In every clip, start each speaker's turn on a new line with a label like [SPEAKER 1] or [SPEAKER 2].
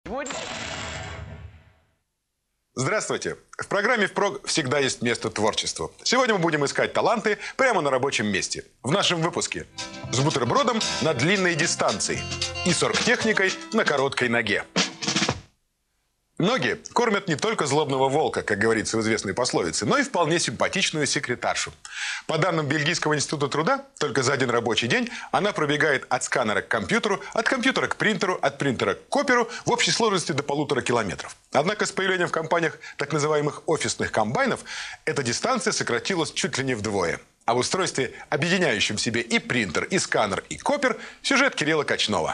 [SPEAKER 1] Здравствуйте! В программе «Впрок» всегда есть место творчеству. Сегодня мы будем искать таланты прямо на рабочем месте. В нашем выпуске с бутербродом на длинной дистанции и с оргтехникой на короткой ноге. Ноги кормят не только злобного волка, как говорится в известной пословице, но и вполне симпатичную секретаршу. По данным Бельгийского института труда, только за один рабочий день она пробегает от сканера к компьютеру, от компьютера к принтеру, от принтера к коперу в общей сложности до 1,5 километров. Однако с появлением в компаниях так называемых офисных комбайнов эта дистанция сократилась чуть ли не вдвое. А в устройстве, объединяющем в себе и принтер, и сканер, и копер, сюжет Кирилла Качнова.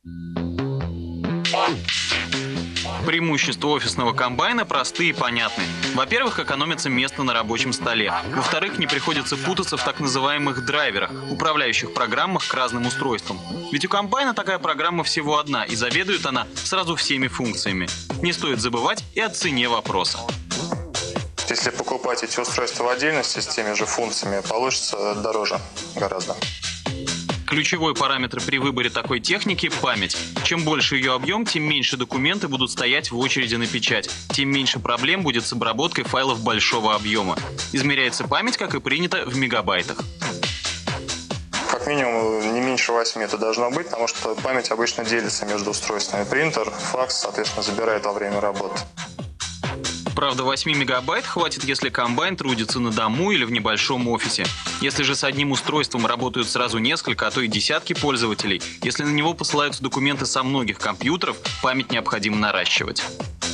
[SPEAKER 2] Преимущества офисного комбайна просты и понятны. Во-первых, экономится место на рабочем столе. Во-вторых, не приходится путаться в так называемых драйверах, управляющих программах к разным устройствам. Ведь у комбайна такая программа всего одна, и заведует она сразу всеми функциями. Не стоит забывать и о цене вопроса.
[SPEAKER 3] Если покупать эти устройства в отдельности с теми же функциями, получится дороже гораздо.
[SPEAKER 2] Ключевой параметр при выборе такой техники – память. Чем больше ее объем, тем меньше документы будут стоять в очереди на печать, тем меньше проблем будет с обработкой файлов большого объема. Измеряется память, как и принято, в мегабайтах.
[SPEAKER 3] Как минимум не меньше 8 это должно быть, потому что память обычно делится между устройствами. Принтер, факс, соответственно, забирает во время работы.
[SPEAKER 2] Правда, 8 мегабайт хватит, если комбайн трудится на дому или в небольшом офисе. Если же с одним устройством работают сразу несколько, а то и десятки пользователей, если на него посылаются документы со многих компьютеров, память необходимо наращивать.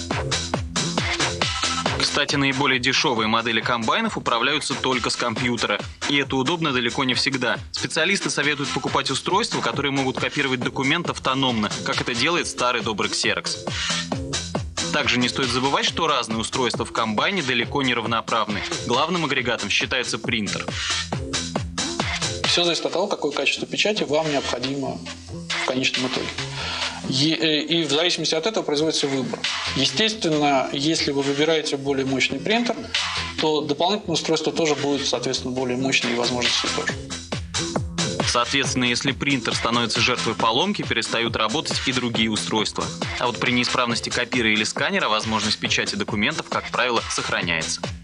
[SPEAKER 2] Кстати, наиболее дешевые модели комбайнов управляются только с компьютера. И это удобно далеко не всегда. Специалисты советуют покупать устройства, которые могут копировать документ автономно, как это делает старый добрый Xerox. Также не стоит забывать, что разные устройства в комбайне далеко не равноправны. Главным агрегатом считается принтер.
[SPEAKER 4] Все зависит от того, какое качество печати вам необходимо в конечном итоге. И в зависимости от этого производится выбор. Естественно, если вы выбираете более мощный принтер, то дополнительное устройство тоже будет, соответственно, более мощное и возможности тоже.
[SPEAKER 2] Соответственно, если принтер становится жертвой поломки, перестают работать и другие устройства. А вот при неисправности копира или сканера возможность печати документов, как правило, сохраняется.